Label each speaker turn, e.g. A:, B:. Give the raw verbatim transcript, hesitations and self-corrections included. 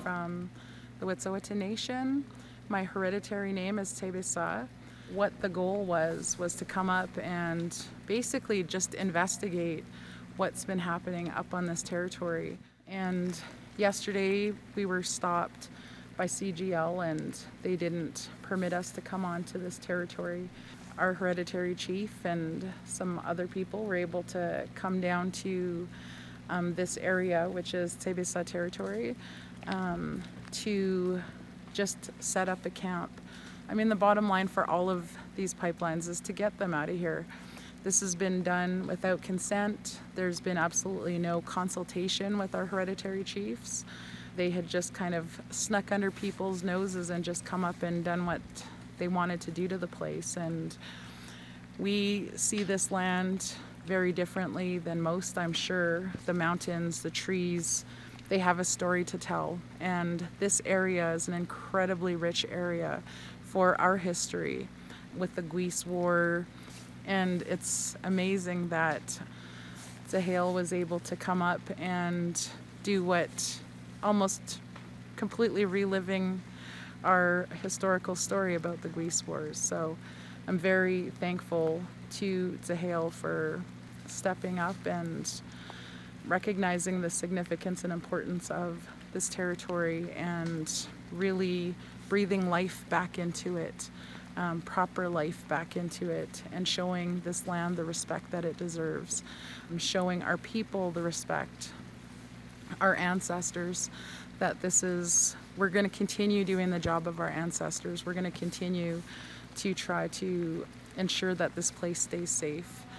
A: from the Wet'suwet'en Nation. My hereditary name is Tsebesa. What the goal was, was to come up and basically just investigate what's been happening up on this territory. And yesterday we were stopped by C G L and they didn't permit us to come onto this territory. Our hereditary chief and some other people were able to come down to um, this area, which is Tsebesa territory, um, to just set up a camp. I mean, the bottom line for all of these pipelines is to get them out of here. This has been done without consent. There's been absolutely no consultation with our hereditary chiefs. They had just kind of snuck under people's noses and just come up and done what they wanted to do to the place. And we see this land very differently than most, I'm sure. The mountains, the trees, they have a story to tell. And this area is an incredibly rich area for our history with the Gwis War. And it's amazing that Tsahale was able to come up and do what almost completely reliving our historical story about the Gwis Wars. So I'm very thankful to Tsahale for stepping up and recognizing the significance and importance of this territory and really breathing life back into it, um, proper life back into it, and showing this land the respect that it deserves, and showing our people the respect, our ancestors, that this is, we're going to continue doing the job of our ancestors. We're going to continue to try to ensure that this place stays safe.